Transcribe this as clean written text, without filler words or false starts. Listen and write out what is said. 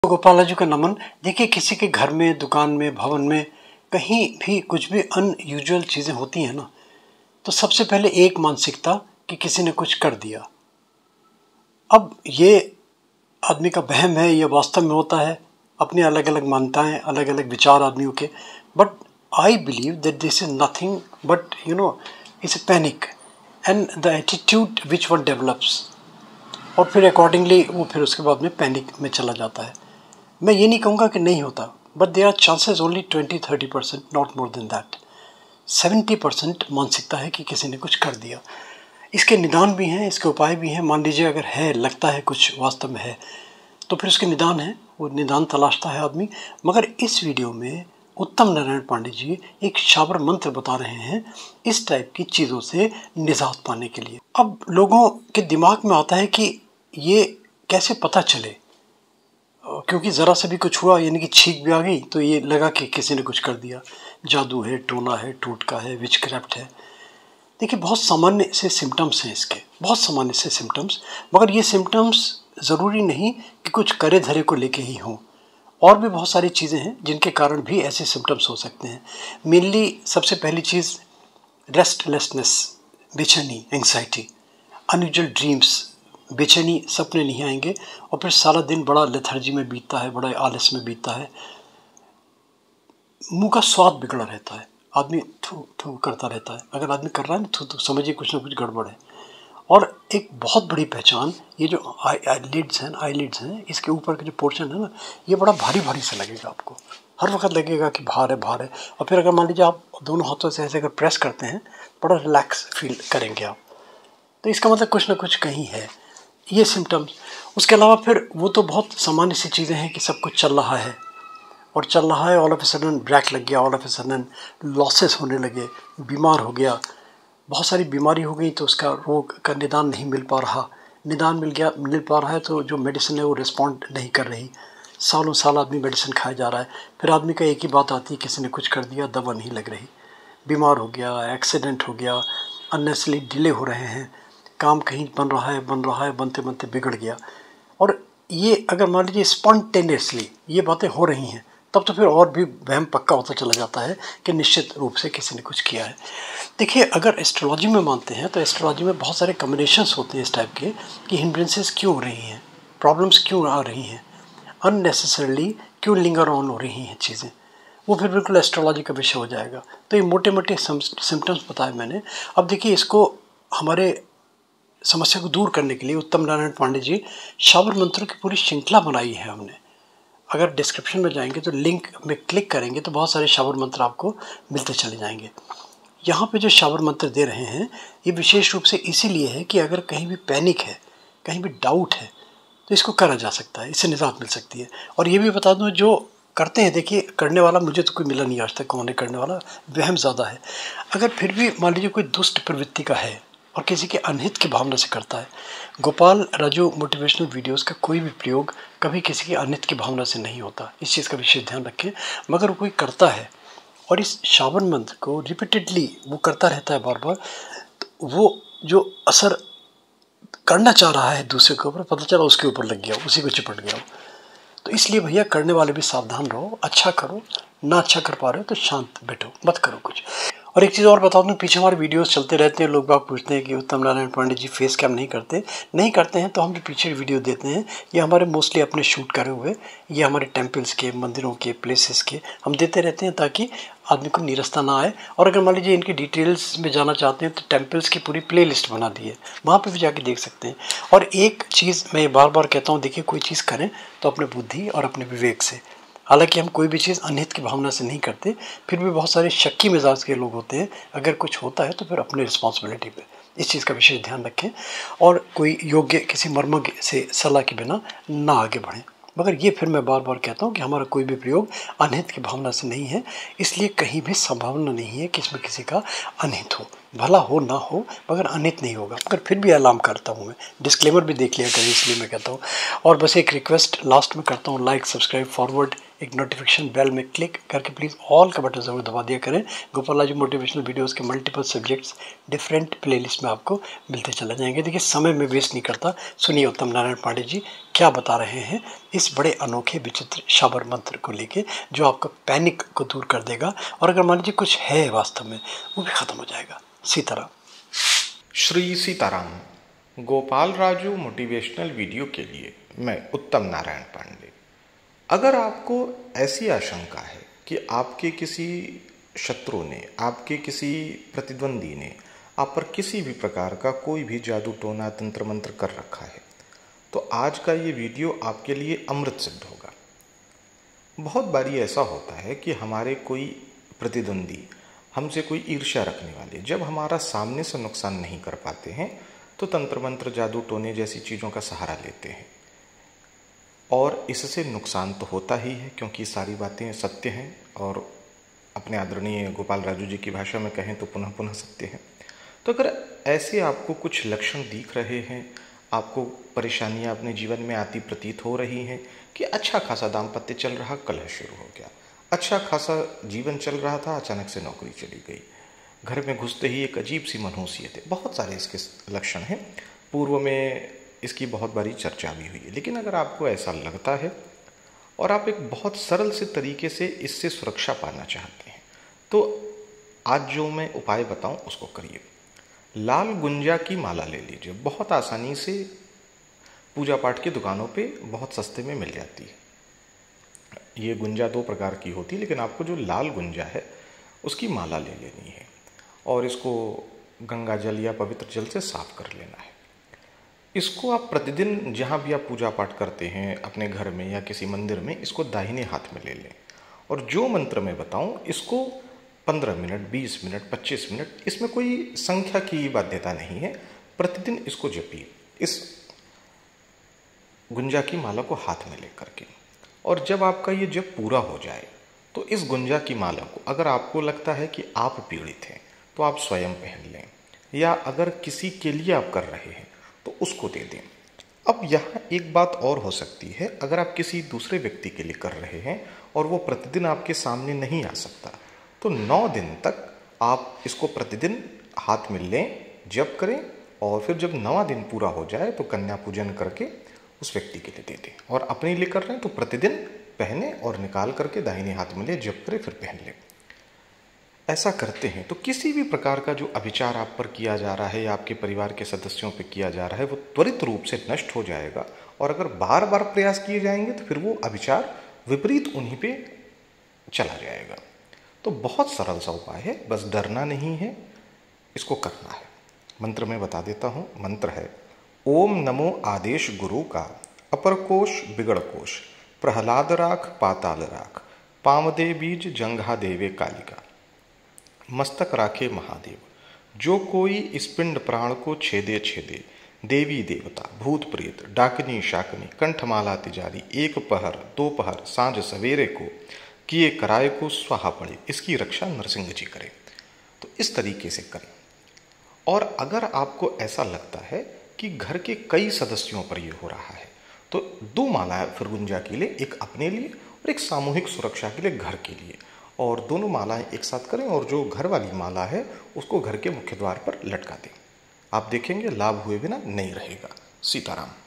गोपाल जी का नमन। देखिए, किसी के घर में, दुकान में, भवन में कहीं भी कुछ भी अनयूजुअल चीज़ें होती हैं ना, तो सबसे पहले एक मानसिकता कि किसी ने कुछ कर दिया। अब ये आदमी का वहम है, ये वास्तव में होता है। अपनी अलग अलग मान्यताएं, अलग अलग विचार आदमियों के, but I believe that this is nothing but it's a panic and the attitude which one develops, और फिर अकॉर्डिंगली वो फिर उसके बाद में पैनिक में चला जाता है। मैं ये नहीं कहूँगा कि नहीं होता, but there are chances only 20-30%, not more than that. 70% मानसिकता है कि किसी ने कुछ कर दिया। इसके निदान भी हैं, इसके उपाय भी हैं। मान लीजिए अगर है, लगता है कुछ वास्तव में है, तो फिर उसके निदान है, वो निदान तलाशता है आदमी। मगर इस वीडियो में उत्तम नारायण पांडे जी एक शाबर मंत्र बता रहे हैं इस टाइप की चीज़ों से निजात पाने के लिए। अब लोगों के दिमाग में आता है कि ये कैसे पता चले, क्योंकि ज़रा से भी कुछ हुआ यानी कि छींक भी आ गई तो ये लगा कि किसी ने कुछ कर दिया, जादू है, टोना है, टोटका है, विचक्राफ्ट है। देखिए, बहुत सामान्य से सिम्टम्स हैं इसके, बहुत सामान्य से सिम्टम्स। मगर ये सिम्टम्स ज़रूरी नहीं कि कुछ करे धरे को लेके ही हों, और भी बहुत सारी चीज़ें हैं जिनके कारण भी ऐसे सिम्टम्स हो सकते हैं। मेनली सबसे पहली चीज़ रेस्टलेसनेस, बेचैनी, एंग्जाइटी, अनयूजुअल ड्रीम्स, बेचैनी, सपने नहीं आएंगे, और फिर सारा दिन बड़ा लेथर्जी में बीतता है, बड़ा आलस में बीतता है। मुंह का स्वाद बिगड़ा रहता है, आदमी थू थू करता रहता है। अगर आदमी कर रहा है ना थू, तो समझिए कुछ ना कुछ गड़बड़ है। और एक बहुत बड़ी पहचान, ये जो आईलिड्स हैं, इसके ऊपर का जो पोर्शन है ना, ये बड़ा भारी भारी सा लगेगा आपको। हर वक्त लगेगा कि भार है, भार है। और फिर अगर मान लीजिए आप दोनों हाथों से ऐसे अगर प्रेस करते हैं, बड़ा रिलैक्स फील करेंगे आप। तो इसका मतलब कुछ ना कुछ कहीं है, ये सिम्टम्स। उसके अलावा फिर वो तो बहुत सामान्य सी चीज़ें हैं कि सब कुछ चल रहा है और चल रहा है, all of a sudden break लग गया, all of a sudden losses होने लगे, बीमार हो गया, बहुत सारी बीमारी हो गई, तो उसका रोग का निदान नहीं मिल पा रहा। निदान मिल पा रहा है तो जो मेडिसिन है वो रिस्पॉन्ड नहीं कर रही। सालों साल आदमी मेडिसिन खाया जा रहा है, फिर आदमी का एक ही बात आती है, किसी ने कुछ कर दिया, दवा नहीं लग रही, बीमार हो गया, एक्सीडेंट हो गया, अननेसली डिले हो रहे हैं, काम कहीं बन रहा है, बनते बनते बिगड़ गया। और ये अगर मान लीजिए स्पॉन्टेनियसली ये बातें हो रही हैं, तब तो फिर और भी वहम पक्का होता चला जाता है कि निश्चित रूप से किसी ने कुछ किया है। देखिए, अगर एस्ट्रोलॉजी में मानते हैं तो एस्ट्रोलॉजी में बहुत सारे कॉम्बिनेशंस होते हैं इस टाइप के कि हिंड्रेंसेस क्यों हो रही हैं, प्रॉब्लम्स क्यों आ रही हैं, अननेसेसरली क्यों लिंगर ऑन हो रही हैं चीज़ें, वो फिर बिल्कुल एस्ट्रोलॉजी का विषय हो जाएगा। तो ये मोटे मोटे सिम्टम्स बताए मैंने। अब देखिए, इसको हमारे समस्या को दूर करने के लिए उत्तम नारायण पांडे जी शाबर मंत्रों की पूरी श्रृंखला बनाई है हमने। अगर डिस्क्रिप्शन में जाएंगे तो लिंक में क्लिक करेंगे तो बहुत सारे शाबर मंत्र आपको मिलते चले जाएंगे। यहाँ पे जो शाबर मंत्र दे रहे हैं ये विशेष रूप से इसीलिए है कि अगर कहीं भी पैनिक है, कहीं भी डाउट है, तो इसको करा जा सकता है, इससे निजात मिल सकती है। और ये भी बता दूँ, जो करते हैं, देखिए करने वाला मुझे तो कोई मिला नहीं आज तक, कौन है करने वाला, वहम ज़्यादा है। अगर फिर भी मान लीजिए कोई दुष्ट प्रवृत्ति का है और किसी के अनहित की भावना से करता है, गोपाल राजू मोटिवेशनल वीडियोस का कोई भी प्रयोग कभी किसी की अनहित की भावना से नहीं होता, इस चीज़ का विशेष ध्यान रखें। मगर कोई करता है और इस शाबर मंत्र को रिपीटेडली वो करता रहता है बार बार, तो वो जो असर करना चाह रहा है दूसरे के ऊपर, पता चला उसके ऊपर लग गया, उसी को चिपट गया। तो इसलिए भैया, करने वाले भी सावधान रहो, अच्छा करो, ना अच्छा कर पा रहे हो तो शांत बैठो, मत करो कुछ। और एक चीज़ और बता दूँ, पीछे हमारे वीडियोस चलते रहते हैं, लोग बाग पूछते हैं कि उत्तम नारायण पांडे जी फेस कैम नहीं करते हैं, तो हम जो पीछे वीडियो देते हैं ये हमारे मोस्टली अपने शूट करे हुए, ये हमारे टेम्पल्स के, मंदिरों के, प्लेसेस के हम देते रहते हैं, ताकि आदमी को नीरसता ना आए। और अगर मान लीजिए इनकी डिटेल्स में जाना चाहते हैं तो टेम्पल्स की पूरी प्ले लिस्ट बना दी है, वहाँ पर भी जाके देख सकते हैं। और एक चीज़ मैं बार बार कहता हूँ, देखिए कोई चीज़ करें तो अपने बुद्धि और अपने विवेक से। हालांकि हम कोई भी चीज़ अनहित की भावना से नहीं करते, फिर भी बहुत सारे शक्की मिजाज के लोग होते हैं, अगर कुछ होता है तो फिर अपने रिस्पॉन्सिबिलिटी पे इस चीज़ का विशेष ध्यान रखें, और कोई योग्य किसी मर्मज्ञ से सलाह के बिना ना आगे बढ़ें। मगर ये फिर मैं बार बार कहता हूँ कि हमारा कोई भी प्रयोग अनहित की भावना से नहीं है, इसलिए कहीं भी संभावना नहीं है कि इसमें किसी का अनहित हो, भला हो ना हो, मगर अनहित नहीं होगा। मगर फिर भी अलार्म करता हूँ, मैं डिस्क्लेमर भी देख लिया करें, इसलिए मैं कहता हूँ। और बस एक रिक्वेस्ट लास्ट में करता हूँ, लाइक, सब्सक्राइब, फॉरवर्ड एक नोटिफिकेशन बेल में क्लिक करके प्लीज़ ऑल का बटन ज़रूर दबा दिया करें। गोपाल राजू मोटिवेशनल वीडियोस के मल्टीपल सब्जेक्ट्स डिफरेंट प्लेलिस्ट में आपको मिलते चले जाएंगे। देखिए समय में वेस्ट नहीं करता, सुनिए उत्तम नारायण पांडे जी क्या बता रहे हैं इस बड़े अनोखे विचित्र शाबर मंत्र को लेके, जो आपका पैनिक को दूर कर देगा और अगर मान लीजिए कुछ है वास्तव में वो भी ख़त्म हो जाएगा। सीताराम। श्री सीताराम। गोपाल राजू मोटिवेशनल वीडियो के लिए मैं उत्तम नारायण पांडे। अगर आपको ऐसी आशंका है कि आपके किसी शत्रु ने, आपके किसी प्रतिद्वंदी ने आप पर किसी भी प्रकार का कोई भी जादू टोना तंत्र मंत्र कर रखा है, तो आज का ये वीडियो आपके लिए अमृत सिद्ध होगा। बहुत बारी ऐसा होता है कि हमारे कोई प्रतिद्वंदी, हमसे कोई ईर्ष्या रखने वाले, जब हमारा सामने से नुकसान नहीं कर पाते हैं तो तंत्र मंत्र जादू टोने जैसी चीज़ों का सहारा लेते हैं और इससे नुकसान तो होता ही है, क्योंकि सारी बातें सत्य हैं और अपने आदरणीय गोपाल राजू जी की भाषा में कहें तो पुनः पुनः सत्य है। तो अगर ऐसे आपको कुछ लक्षण दिख रहे हैं, आपको परेशानियां अपने जीवन में आती प्रतीत हो रही हैं कि अच्छा खासा दाम्पत्य चल रहा, कलह शुरू हो गया, अच्छा खासा जीवन चल रहा था, अचानक से नौकरी चली गई, घर में घुसते ही एक अजीब सी मनहूसियत है, बहुत सारे इसके लक्षण हैं। पूर्व में इसकी बहुत बारी चर्चा भी हुई है। लेकिन अगर आपको ऐसा लगता है और आप एक बहुत सरल से तरीके से इससे सुरक्षा पाना चाहते हैं, तो आज जो मैं उपाय बताऊं उसको करिए। लाल गुंजा की माला ले लीजिए, बहुत आसानी से पूजा पाठ की दुकानों पे बहुत सस्ते में मिल जाती है। ये गुंजा दो प्रकार की होती है, लेकिन आपको जो लाल गुंजा है उसकी माला ले लेनी है और इसको गंगा जल या पवित्र जल से साफ कर लेना है। इसको आप प्रतिदिन जहाँ भी आप पूजा पाठ करते हैं, अपने घर में या किसी मंदिर में, इसको दाहिने हाथ में ले लें और जो मंत्र मैं बताऊं इसको 15 मिनट, 20 मिनट, 25 मिनट, इसमें कोई संख्या की बाध्यता नहीं है, प्रतिदिन इसको जपिए इस गुंजा की माला को हाथ में लेकर के। और जब आपका ये जप पूरा हो जाए तो इस गुंजा की माला को, अगर आपको लगता है कि आप पीड़ित हैं तो आप स्वयं पहन लें, या अगर किसी के लिए आप कर रहे हैं तो उसको दे दें। अब यहाँ एक बात और हो सकती है, अगर आप किसी दूसरे व्यक्ति के लिए कर रहे हैं और वो प्रतिदिन आपके सामने नहीं आ सकता, तो 9 दिन तक आप इसको प्रतिदिन हाथ में लें, जप करें और फिर जब 9वां दिन पूरा हो जाए तो कन्या पूजन करके उस व्यक्ति के लिए दे दें। और अपने लिए कर रहे हैं तो प्रतिदिन पहने और निकाल करके दाहिने हाथ में ले, जप करें, फिर पहन लें। ऐसा करते हैं तो किसी भी प्रकार का जो अभिचार आप पर किया जा रहा है या आपके परिवार के सदस्यों पर किया जा रहा है वो त्वरित रूप से नष्ट हो जाएगा। और अगर बार बार प्रयास किए जाएंगे तो फिर वो अभिचार विपरीत उन्हीं पे चला जाएगा। तो बहुत सरल सा उपाय है, बस डरना नहीं है, इसको करना है। मंत्र में बता देता हूँ। मंत्र है ओम नमो आदेश गुरु का, अपर कोश बिगड़ कोश, प्रहलाद राख पाताल राख, पामदे बीज जंघा देवे कालिका, मस्तक राखे महादेव, जो कोई इस पिंड प्राण को छेदे छेदे, देवी देवता भूत प्रेत डाकनी शाकनी कंठमाला तिजारी, एक पहर दो पहर सांझ सवेरे को किए कराए को स्वाहा पड़े, इसकी रक्षा नरसिंह जी करें। तो इस तरीके से करें। और अगर आपको ऐसा लगता है कि घर के कई सदस्यों पर यह हो रहा है तो 2 मालाएं फिर गुंजा के लिए, एक अपने लिए और एक सामूहिक सुरक्षा के लिए घर के लिए, और दोनों मालाएं एक साथ करें और जो घर वाली माला है उसको घर के मुख्य द्वार पर लटका दें। आप देखेंगे लाभ हुए बिना नहीं रहेगा। सीताराम।